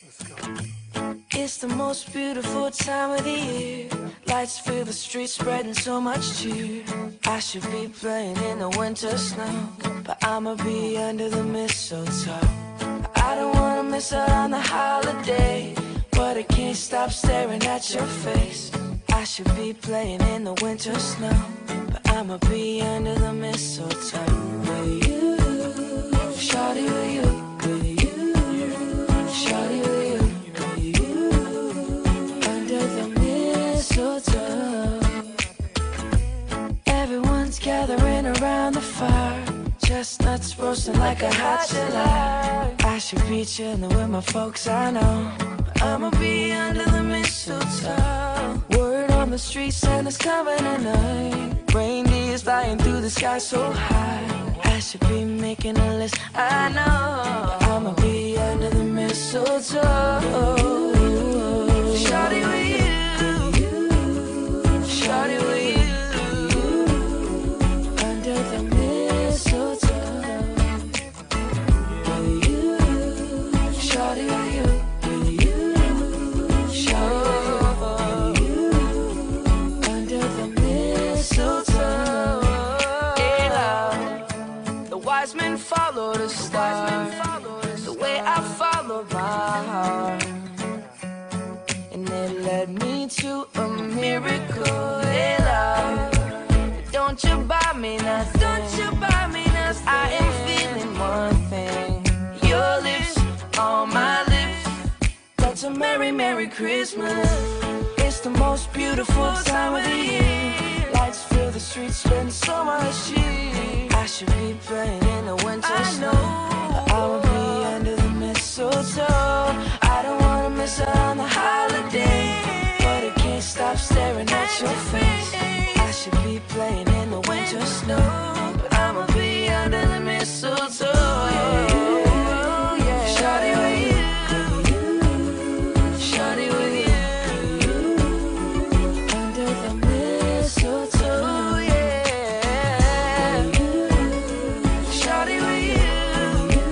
It's the most beautiful time of the year. Lights fill the streets, spreading so much cheer. I should be playing in the winter snow, but I'ma be under the mistletoe. I don't wanna miss out on the holiday, but I can't stop staring at your face. I should be playing in the winter snow, but I'ma be under the mistletoe. With you, shawty, with you, with you, shawty, with you, with you, under the mistletoe. Everyone's gathering around the fire, chestnuts roasting like a hot July. I should be chilling with my folks, I know, but I'ma be under the mistletoe. Word on the street, Santa's coming tonight. Reindeer's flying through the sky so high. I should be making a list, I know, but I'ma be under the mistletoe. Shawty with you, shawty with you, under the mistletoe. With you, shawty with you, with you, shawty with you, under the mistletoe. Hey love, the wise men follow the stars, the way I follow my heart, and it led me to a miracle. Hey love, don't you buy me nothing, don't you buy me nothing. I am feeling one thing, your lips on my lips. That's a merry, merry Christmas. It's the most beautiful time of the year. Lights fill the streets, spend so much cheer. I should be playing in the winter snow, but I will be under the mistletoe. I don't wanna miss out on the holiday, but I can't stop staring at your face. I should be playing in the winter snow, but I'ma be under the mistletoe. Yeah. Shawty with you, shawty with you, under the mistletoe. Yeah. Shawty with you,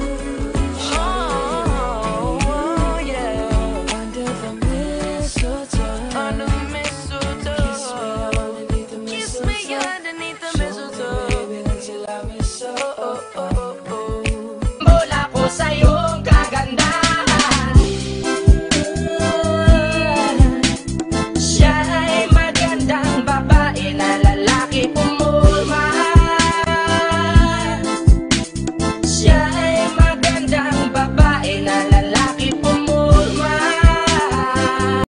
oh yeah, under the mistletoe, under the mistletoe. Kiss me underneath the mistletoe, baby, until I miss so. Bola po sa'yo.